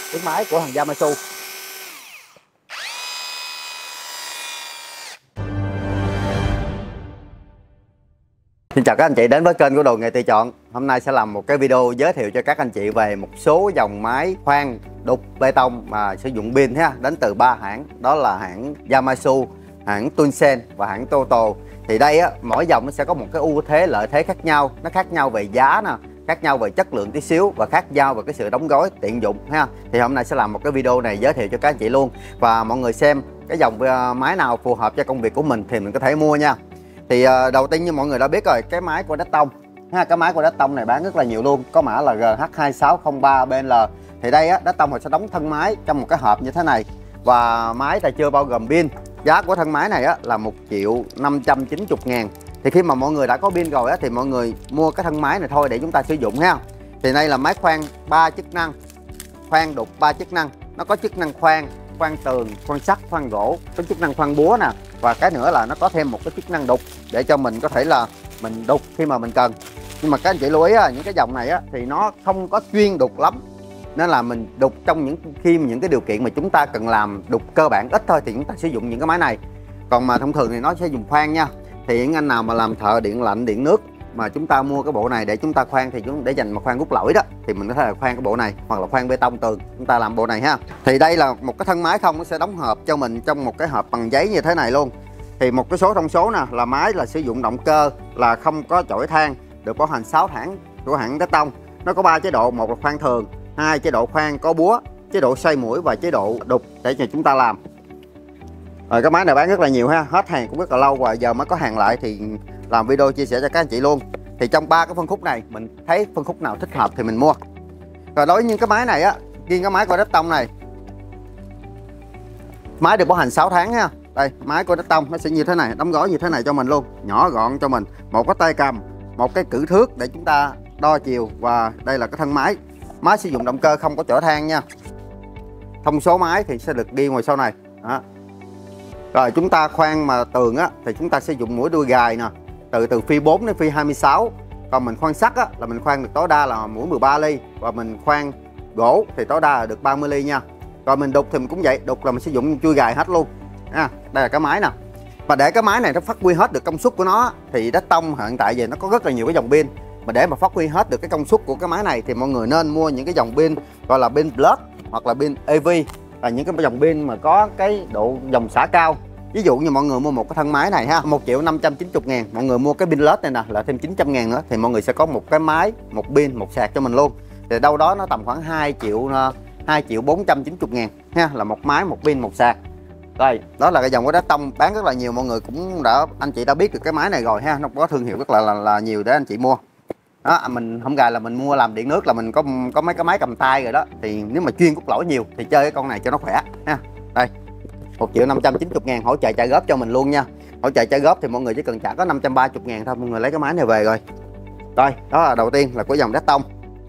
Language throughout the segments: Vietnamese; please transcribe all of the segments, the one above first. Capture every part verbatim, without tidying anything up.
tiếng máy của thằng Yamassu. Xin chào các anh chị đến với kênh của Đồ Nghề Tùy Chọn. Hôm nay sẽ làm một cái video giới thiệu cho các anh chị về một số dòng máy khoan đục bê tông mà sử dụng pin ha, đến từ ba hãng, đó là hãng Yamassu, hãng Tunsen và hãng Toto. Thì đây á, mỗi dòng nó sẽ có một cái ưu thế lợi thế khác nhau, nó khác nhau về giá nè, khác nhau về chất lượng tí xíu và khác nhau về cái sự đóng gói tiện dụng ha. Thì hôm nay sẽ làm một cái video này giới thiệu cho các anh chị luôn, và mọi người xem cái dòng máy nào phù hợp cho công việc của mình thì mình có thể mua nha. Thì uh, đầu tiên như mọi người đã biết rồi, cái máy của Dectone ha, cái máy của Dectone này bán rất là nhiều luôn, có mã là G H hai sáu không ba B L. Thì đây á, Dectone họ sẽ đóng thân máy trong một cái hộp như thế này, và máy là chưa bao gồm pin. Giá của thân máy này á, là một triệu năm trăm chín mươi ngàn. Thì khi mà mọi người đã có pin rồi á, thì mọi người mua cái thân máy này thôi để chúng ta sử dụng ha. Thì đây là máy khoan ba chức năng, khoan đục ba chức năng. Nó có chức năng khoan, khoan tường, khoan sắt, khoan gỗ, có chức năng khoan búa nè, và cái nữa là nó có thêm một cái chức năng đục để cho mình có thể là mình đục khi mà mình cần. Nhưng mà các anh chị lưu ý á, những cái dòng này á, thì nó không có chuyên đục lắm, nên là mình đục trong những khi những cái điều kiện mà chúng ta cần làm đục cơ bản ít thôi thì chúng ta sử dụng những cái máy này. Còn mà thông thường thì nó sẽ dùng khoan nha. Thì những anh nào mà làm thợ điện lạnh, điện nước mà chúng ta mua cái bộ này để chúng ta khoan, thì chúng để dành mà khoan rút lỗi đó, thì mình có thể là khoan cái bộ này, hoặc là khoan bê tông tường, chúng ta làm bộ này ha. Thì đây là một cái thân máy không, nó sẽ đóng hộp cho mình trong một cái hộp bằng giấy như thế này luôn. Thì một cái số thông số nè, là máy là sử dụng động cơ là không có chổi than, được bảo hành sáu tháng của hãng Dectone. Nó có ba chế độ, một là khoan thường, hai chế độ khoan có búa, chế độ xoay mũi và chế độ đục để cho chúng ta làm. Rồi cái máy này bán rất là nhiều ha, hết hàng cũng rất là lâu, và giờ mới có hàng lại thì làm video chia sẻ cho các anh chị luôn. Thì trong ba cái phân khúc này mình thấy phân khúc nào thích hợp thì mình mua. Rồi đối với những cái máy này á, riêng cái máy của Dectone này, máy được bảo hành sáu tháng ha. Đây, máy của Dectone nó sẽ như thế này, đóng gói như thế này cho mình luôn, nhỏ gọn cho mình, một cái tay cầm, một cái cử thước để chúng ta đo chiều, và đây là cái thân máy. Máy sử dụng động cơ không có chở than nha. Thông số máy thì sẽ được ghi ngoài sau này. Đó. Rồi chúng ta khoan mà tường á thì chúng ta sử dụng mũi đuôi gài nè, từ từ phi bốn đến phi hai mươi sáu. Còn mình khoan sắt á là mình khoan được tối đa là mũi mười ba ly, và mình khoan gỗ thì tối đa là được ba mươi ly nha. Rồi mình đục thì mình cũng vậy, đục là mình sử dụng chui gài hết luôn. À, đây là cái máy nè. Và để cái máy này nó phát huy hết được công suất của nó thì Dectone hiện tại giờ nó có rất là nhiều cái dòng pin. Mà để mà phát huy hết được cái công suất của cái máy này thì mọi người nên mua những cái dòng pin gọi là pin Plus hoặc là pin e vê, là những cái dòng pin mà có cái độ dòng xả cao. Ví dụ như mọi người mua một cái thân máy này ha, một triệu năm trăm chín mươi ngàn, mọi người mua cái pin led này nè là thêm chín trăm ngàn nữa, thì mọi người sẽ có một cái máy, một pin, một sạc cho mình luôn. Thì đâu đó nó tầm khoảng hai triệu, hai triệu bốn trăm chín mươi ngàn ha, là một máy, một pin, một sạc. Đây, đó là cái dòng của Dectone bán rất là nhiều, mọi người cũng đã, anh chị đã biết được cái máy này rồi ha, nó có thương hiệu rất là là, là nhiều để anh chị mua. Đó, mình không gài là mình mua làm điện nước là mình có có mấy cái máy cầm tay rồi đó. Thì nếu mà chuyên cút lỗi nhiều thì chơi cái con này cho nó khỏe ha. Đây, một triệu năm trăm chín mươi ngàn, hỗ trợ trả góp cho mình luôn nha. Hỗ trợ trả góp thì mọi người chỉ cần trả có năm trăm ba mươi ngàn thôi, mọi người lấy cái máy này về rồi. Rồi, đó là đầu tiên là của dòng Dectone.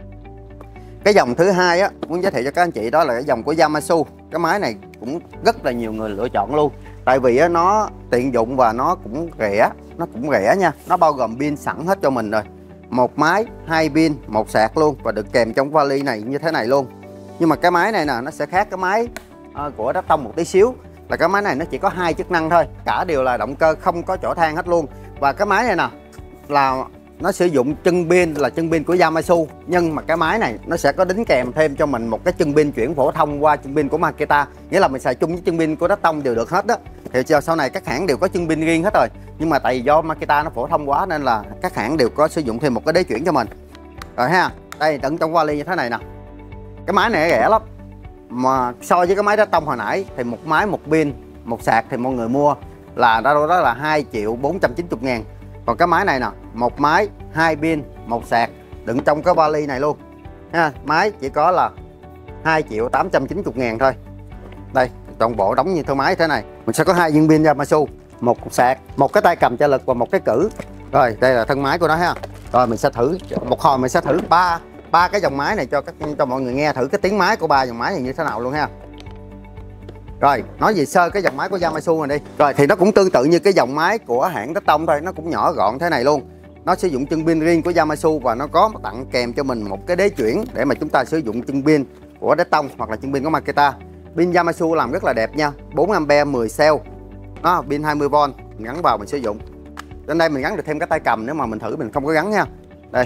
Cái dòng thứ hai á, muốn giới thiệu cho các anh chị đó là cái dòng của Yamassu. Cái máy này cũng rất là nhiều người lựa chọn luôn. Tại vì á, nó tiện dụng và nó cũng rẻ, nó cũng rẻ nha. Nó bao gồm pin sẵn hết cho mình rồi. Một máy, hai pin, một sạc luôn, và được kèm trong vali này như thế này luôn. Nhưng mà cái máy này nè, nó sẽ khác cái máy uh, của Dectone một tí xíu, là cái máy này nó chỉ có hai chức năng thôi, cả đều là động cơ không có chở than hết luôn. Và cái máy này nè là nó sử dụng chân pin là chân pin của Yamassu, nhưng mà cái máy này nó sẽ có đính kèm thêm cho mình một cái chân pin chuyển phổ thông qua chân pin của Makita, nghĩa là mình xài chung với chân pin của Dectone đều được hết đó. Thì sau này các hãng đều có chân pin riêng hết rồi, nhưng mà tại vì do Makita nó phổ thông quá nên là các hãng đều có sử dụng thêm một cái đế chuyển cho mình. Rồi ha, đây tận trong vali như thế này nè. Cái máy này rẻ lắm, mà so với cái máy Dectone hồi nãy thì một máy, một pin, một sạc thì mọi người mua là đâu đó là hai triệu bốn trăm chín mươi ngàn. Còn cái máy này nè, một máy, hai pin, một sạc, đựng trong cái vali này luôn ha. Máy chỉ có là hai triệu tám trăm chín mươi ngàn thôi. Đây, toàn bộ đóng như thân máy thế này. Mình sẽ có hai viên pin Yamassu, một sạc, một cái tay cầm trợ lực và một cái cử. Rồi, đây là thân máy của nó ha. Rồi mình sẽ thử một hồi mình sẽ thử ba ba cái dòng máy này cho các cho mọi người nghe thử cái tiếng máy của ba dòng máy này như thế nào luôn ha. Rồi, nói về sơ cái dòng máy của Yamassu này đi. Rồi thì nó cũng tương tự như cái dòng máy của hãng Dectone thôi, nó cũng nhỏ gọn thế này luôn. Nó sử dụng chân pin riêng của Yamassu và nó có tặng kèm cho mình một cái đế chuyển để mà chúng ta sử dụng chân pin của Deston hoặc là chân pin của Makita. Pin Yamashu làm rất là đẹp nha, bốn am pe mười cell. Đó, pin hai mươi vôn mình gắn vào mình sử dụng. Trên đây mình gắn được thêm cái tay cầm, nếu mà mình thử mình không có gắn nha. Đây.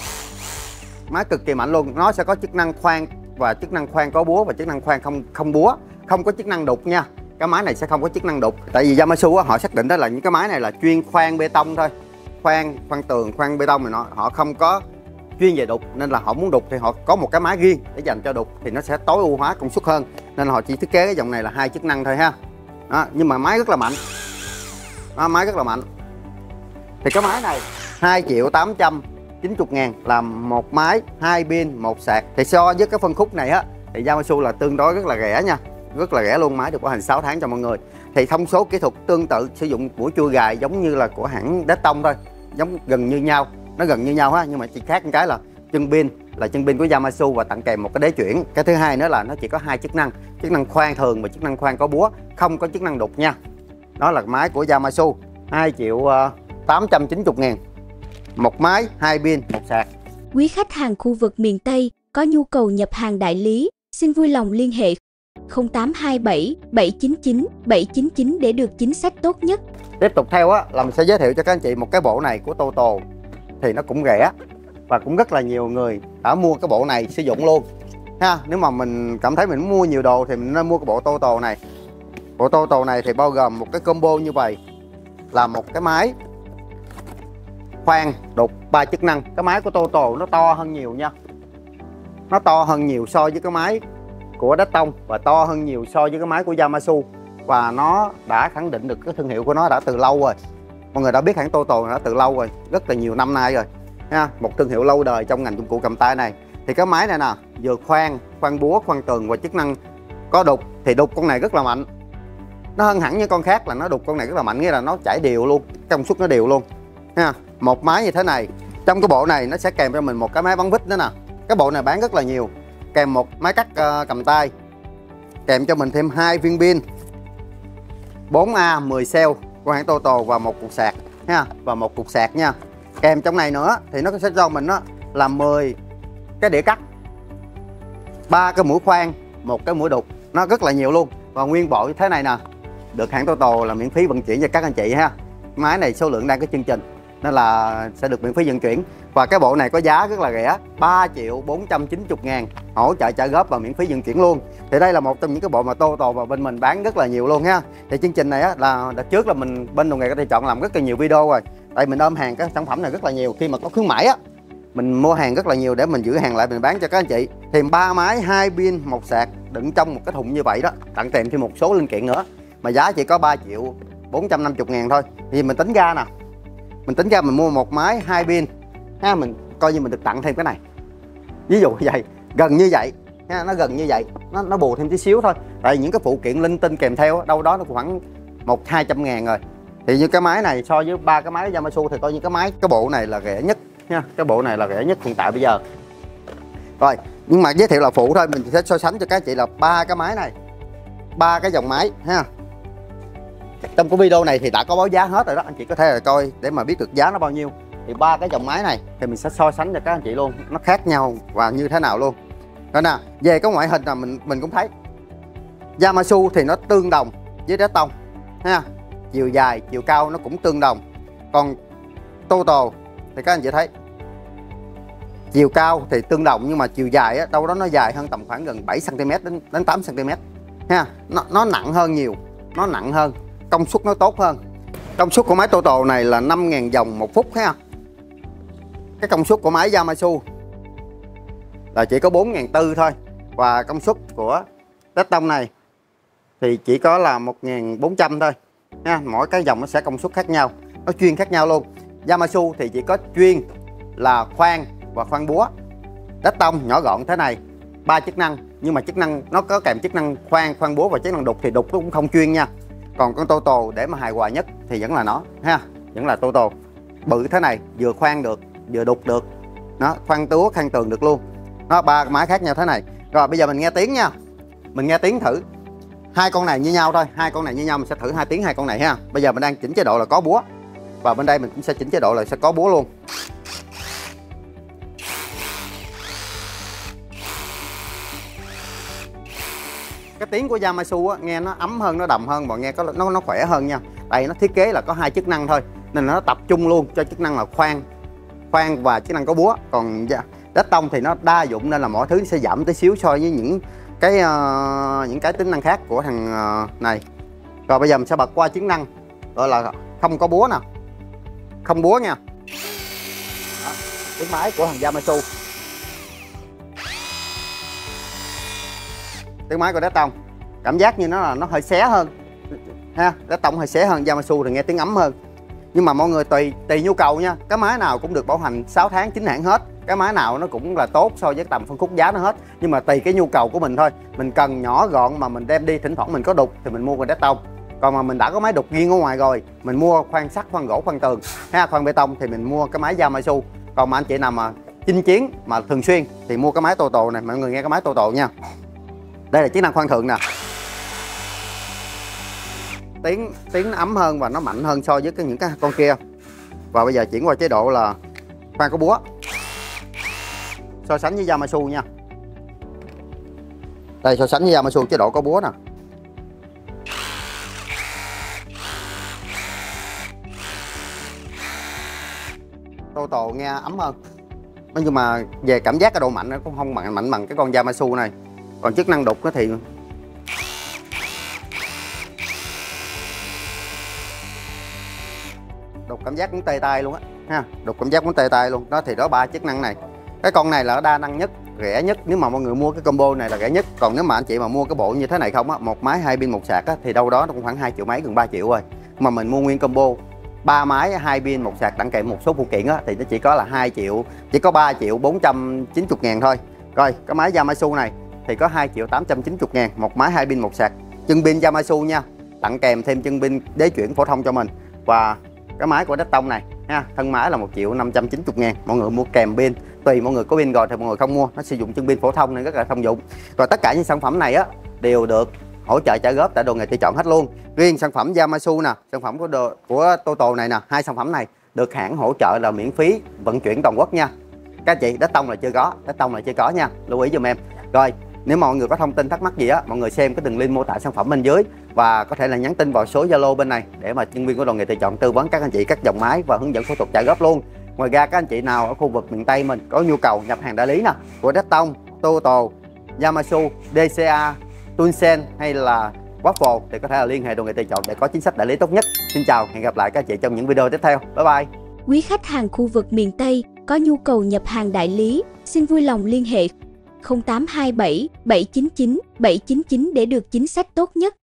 Máy cực kỳ mạnh luôn, nó sẽ có chức năng khoan và chức năng khoan có búa và chức năng khoan không không búa, không có chức năng đục nha. Cái máy này sẽ không có chức năng đục. Tại vì Yamashu họ xác định đó là những cái máy này là chuyên khoan bê tông thôi. Khoan khoan tường, khoan bê tông này nó họ không có chuyên về đục, nên là họ muốn đục thì họ có một cái máy riêng để dành cho đục thì nó sẽ tối ưu hóa công suất hơn, nên là họ chỉ thiết kế cái dòng này là hai chức năng thôi ha. Đó, nhưng mà máy rất là mạnh. Đó, máy rất là mạnh. Thì cái máy này hai triệu tám trăm chín mươi ngàn làm một máy, hai pin, một sạc. Thì so với cái phân khúc này á thì Yamashu là tương đối rất là rẻ nha, rất là rẻ luôn. Máy được bảo hành sáu tháng cho mọi người. Thì thông số kỹ thuật tương tự, sử dụng mũi chui gài giống như là của hãng Deston thôi, giống gần như nhau, nó gần như nhau ha, nhưng mà chỉ khác một cái là chân pin là chân pin của Yamashu và tặng kèm một cái đế chuyển. Cái thứ hai nữa là nó chỉ có hai chức năng, chức năng khoan thường và chức năng khoan có búa, không có chức năng đục nha. Đó là máy của Yamashu, hai triệu tám trăm chín mươi ngàn một máy, hai pin, một sạc. Quý khách hàng khu vực miền Tây có nhu cầu nhập hàng đại lý, xin vui lòng liên hệ không tám hai bảy bảy chín chín bảy chín chín để được chính sách tốt nhất. Tiếp tục theo á là mình sẽ giới thiệu cho các anh chị một cái bộ này của Toto, thì nó cũng rẻ và cũng rất là nhiều người đã mua cái bộ này sử dụng luôn ha. Nếu mà mình cảm thấy mình mua nhiều đồ thì mình nên mua cái bộ Toto này. Bộ Toto này thì bao gồm một cái combo như vậy, là một cái máy khoan đục ba chức năng. Cái máy của Toto nó to hơn nhiều nha, nó to hơn nhiều so với cái máy của Deston và to hơn nhiều so với cái máy của Yamashu, và nó đã khẳng định được cái thương hiệu của nó đã từ lâu rồi. Mọi người đã biết hãng Toto đã từ lâu rồi, rất là nhiều năm nay rồi ha, một thương hiệu lâu đời trong ngành dụng cụ cầm tay này. Thì cái máy này nè, vừa khoan khoan búa, khoan tường và chức năng có đục, thì đục con này rất là mạnh. Nó hơn hẳn những con khác là nó đục con này rất là mạnh, nghĩa là nó chảy đều luôn, công suất nó đều luôn ha. Một máy như thế này, trong cái bộ này nó sẽ kèm cho mình một cái máy bắn vít nữa nè. Cái bộ này bán rất là nhiều, kèm một máy cắt uh, cầm tay, kèm cho mình thêm hai viên pin bốn A mười cell của hãng Toto và một cục sạc ha, và một cục sạc nha. Kèm trong này nữa thì nó sẽ cho mình đó là mười cái đĩa cắt, ba cái mũi khoan, một cái mũi đục, nó rất là nhiều luôn. Và nguyên bộ như thế này nè, được hãng Toto là miễn phí vận chuyển cho các anh chị ha. Máy này số lượng đang có chương trình nên là sẽ được miễn phí vận chuyển. Và cái bộ này có giá rất là rẻ, ba triệu bốn trăm chín mươi ngàn, hỗ trợ trả góp và miễn phí vận chuyển luôn. Thì đây là một trong những cái bộ mà Toto và bên mình bán rất là nhiều luôn ha. Thì chương trình này á, là đợt trước là mình bên Đồ Nghề có thể chọn làm rất là nhiều video rồi. Tại mình ôm hàng các sản phẩm này rất là nhiều, khi mà có khuyến mãi á, mình mua hàng rất là nhiều để mình giữ hàng lại mình bán cho các anh chị. Thì ba máy, hai pin, một sạc đựng trong một cái thùng như vậy đó, tặng kèm thêm một số linh kiện nữa, mà giá chỉ có ba triệu bốn trăm năm mươi ngàn thôi. Thì mình tính ra nè, mình tính ra mình mua một máy, hai pin ha, mình coi như mình được tặng thêm cái này, ví dụ vậy, gần như vậy ha, nó gần như vậy, nó nó bù thêm tí xíu thôi. Tại những cái phụ kiện linh tinh kèm theo đâu đó nó khoảng một hai trăm ngàn rồi. Thì như cái máy này so với ba cái máy Yamashu thì coi như cái máy cái bộ này là rẻ nhất nha, cái bộ này là rẻ nhất hiện tại bây giờ. Rồi, nhưng mà giới thiệu là phụ thôi, mình sẽ so sánh cho các chị là ba cái máy này, ba cái dòng máy ha. Trong cái video này thì đã có báo giá hết rồi đó, anh chị có thể là coi để mà biết được giá nó bao nhiêu. Thì ba cái dòng máy này thì mình sẽ so sánh cho các anh chị luôn, nó khác nhau và như thế nào luôn. Đó nè, về cái ngoại hình là mình mình cũng thấy Yamashu thì nó tương đồng với Deston ha, chiều dài, chiều cao nó cũng tương đồng. Còn Toto thì các anh chị thấy chiều cao thì tương đồng, nhưng mà chiều dài á, đâu đó nó dài hơn tầm khoảng gần bảy xăng ti mét đến đến tám xăng ti mét ha. Nó nó nặng hơn nhiều, nó nặng hơn, công suất nó tốt hơn. Công suất của máy Toto này là năm nghìn vòng một phút ha. Cái công suất của máy Yamashu là chỉ có bốn nghìn bốn trăm thôi. Và công suất của Deston này thì chỉ có là một nghìn bốn trăm thôi ha. Mỗi cái dòng nó sẽ công suất khác nhau, nó chuyên khác nhau luôn. Yamashu thì chỉ có chuyên là khoan và khoan búa. Deston nhỏ gọn thế này, ba chức năng, nhưng mà chức năng nó có kèm chức năng khoan, khoan búa và chức năng đục, thì đục nó cũng không chuyên nha. Còn con Toto để mà hài hòa nhất thì vẫn là nó ha, vẫn là Toto. Bự thế này, vừa khoan được, vừa đục được, nó khoan túa, khoan tường được luôn. Nó ba máy khác nhau thế này. Rồi bây giờ mình nghe tiếng nha, mình nghe tiếng thử. Hai con này như nhau thôi, hai con này như nhau, mình sẽ thử hai tiếng hai con này ha. Bây giờ mình đang chỉnh chế độ là có búa, và bên đây mình cũng sẽ chỉnh chế độ là sẽ có búa luôn. Cái tiếng của Yamassu á, nghe nó ấm hơn, nó đầm hơn và nghe có nó nó khỏe hơn nha. Đây nó thiết kế là có hai chức năng thôi nên nó tập trung luôn cho chức năng là khoan khoan và chức năng có búa. Còn đất tông thì nó đa dụng nên là mọi thứ sẽ giảm tí xíu so với những cái uh, những cái tính năng khác của thằng uh, này. Rồi bây giờ mình sẽ bật qua chức năng gọi là không có búa nè, không búa nha. Đó, tiếng máy của thằng Yamassu, tiếng máy của đất tông cảm giác như nó là nó hơi xé hơn ha, đất tông hơi xé hơn. Yamassu thì nghe tiếng ấm hơn. Nhưng mà mọi người tùy tùy nhu cầu nha, cái máy nào cũng được bảo hành sáu tháng chính hãng hết, cái máy nào nó cũng là tốt so với tầm phân khúc giá nó hết. Nhưng mà tùy cái nhu cầu của mình thôi, mình cần nhỏ gọn mà mình đem đi thỉnh thoảng mình có đục thì mình mua cái đất tông. Còn mà mình đã có máy đục riêng ở ngoài rồi, mình mua khoan sắt, khoan gỗ, khoan tường ha, khoan bê tông thì mình mua cái máy Yamassu. Còn mà anh chị nào mà chinh chiến mà thường xuyên thì mua cái máy Toto này. Mọi người nghe cái máy Toto nha, đây là chức năng khoan thượng nè, tiếng tiếng nó ấm hơn và nó mạnh hơn so với cái những cái con kia. Và bây giờ chuyển qua chế độ là khoan có búa, so sánh với Yamassu nha. Đây, so sánh với Yamassu chế độ có búa nè. Toto nghe ấm hơn, nhưng mà về cảm giác cái độ mạnh nó cũng không mạnh mạnh bằng cái con Yamassu này. Còn chức năng đục thì đục cảm giác cũng tê tay luôn á ha, đục cảm giác cũng tê tay luôn đó. Thì đó ba chức năng này, cái con này là đa năng nhất, rẻ nhất. Nếu mà mọi người mua cái combo này là rẻ nhất. Còn nếu mà anh chị mà mua cái bộ như thế này không á, một máy hai pin một sạc á, thì đâu đó nó cũng khoảng hai triệu mấy, gần ba triệu rồi. Mà mình mua nguyên combo ba máy hai pin một sạc đặng kèm một số phụ kiện á, thì nó chỉ có là hai triệu, chỉ có ba triệu bốn trăm chín mươi ngàn thôi. Rồi cái máy Yamassu này thì có hai triệu tám trăm chín mươi ngàn, một máy hai pin một sạc, chân pin Yamassu nha, tặng kèm thêm chân pin đế chuyển phổ thông cho mình. Và cái máy của đất tông này ha, thân máy là một triệu năm trăm chín mươi ngàn. Mọi người mua kèm pin, tùy mọi người có pin rồi thì mọi người không mua, nó sử dụng chân pin phổ thông nên rất là thông dụng. Rồi tất cả những sản phẩm này á đều được hỗ trợ trả góp tại Đồ Nghề Tự Chọn hết luôn. Riêng sản phẩm Yamassu nè, sản phẩm của đồ, của Toto này nè, hai sản phẩm này được hãng hỗ trợ là miễn phí vận chuyển toàn quốc nha. Các chị, đất tông là chưa có, đất tông là chưa có nha, lưu ý giùm em. Rồi nếu mọi người có thông tin thắc mắc gì á, mọi người xem cái đường link mô tả sản phẩm bên dưới và có thể là nhắn tin vào số Zalo bên này để mà nhân viên của Đồ Nghề Tự Chọn tư vấn các anh chị các dòng máy và hướng dẫn thủ tục trả góp luôn. Ngoài ra các anh chị nào ở khu vực miền Tây mình có nhu cầu nhập hàng đại lý nè của đất tông, Toto, Yamassu, đê xê a, Tunsen hay là Waffle thì có thể là liên hệ Đồ Nghề Tự Chọn để có chính sách đại lý tốt nhất. Xin chào, hẹn gặp lại các anh chị trong những video tiếp theo. Bye bye. Quý khách hàng khu vực miền Tây có nhu cầu nhập hàng đại lý, xin vui lòng liên hệ không tám hai bảy bảy chín chín bảy chín chín để được chính sách tốt nhất.